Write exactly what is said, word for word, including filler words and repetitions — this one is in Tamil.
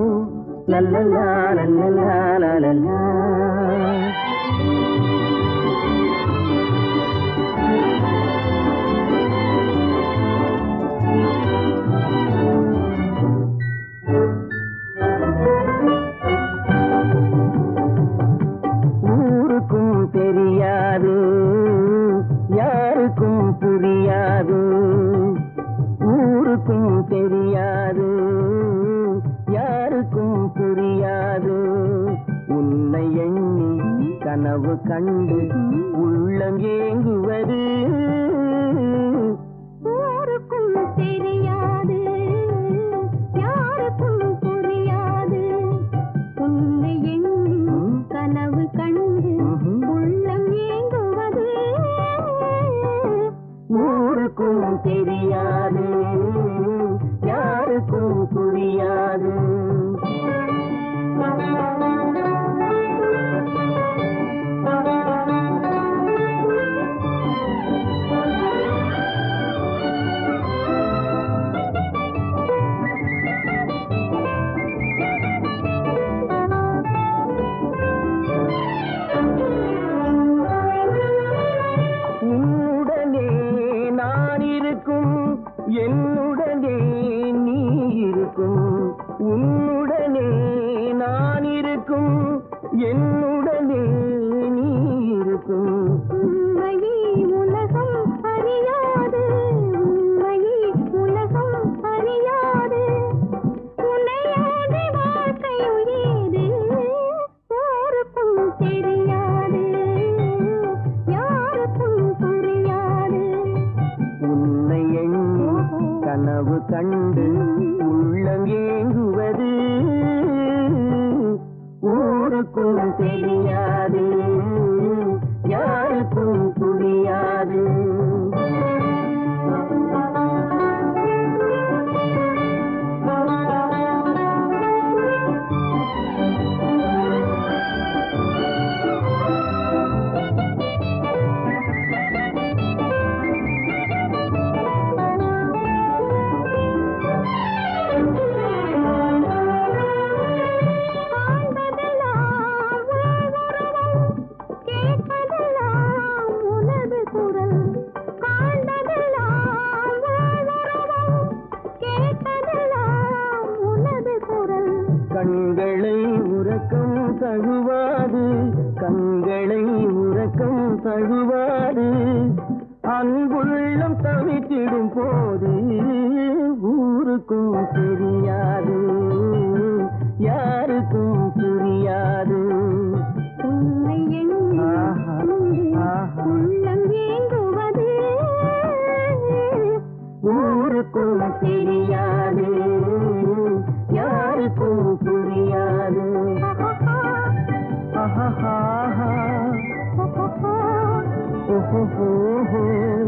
லல்லலா லல்லலா லல்லலா. ஊருக்கும் தெரியாது, யாருக்கும் புரியாது. ஊருக்கும் தெரியாது, யாருக்கும் புரியாது. உன்னை எண்ணி கனவு கண்டு உள்ளம் ஏங்குவது. ஊருக்கும் தெரியாது, யாருக்கும் புரியாது. உன்னை எண்ணி கனவு கண்டு உள்ளம் ஏங்குவது. ஊருக்கும் தெரியாது, யாருக்கும் புரியாது. உன்னுடனே நான் இருக்கும், என்னுடனே நீ இருக்கும். உன்னுடனே நான் இருக்கும், என்னுடனே நீ இருக்கும். உண்மையே உலகம் அறியாது, உண்மையே உலகம் அறியாது. உன்னையாதி வாழ்க்கையும் ஏது. ஊருக்கும் தெரியாது, யாருக்கும் புரியாது. உன்னை எண்ணி கனவு கண்டு உள்ளம் ஏங்குவது. ஊருக்கும் தெரியாது, யாருக்கும் புரியாது. கண்களை உறக்கம் தழுவாது, கண்களை உறக்கம் தழுவாது. அன்புள்ளம் தவித்திடும் போது. ஊருக்கும் தெரியாது, யாருக்கும் புரியாது. உன்னை எண்ணி உள்ளம் ஏங்குவது. ஊருக்கும் தெரியாது, யாருக்கும் புரியாது. ஆஹா, ஓஹோ.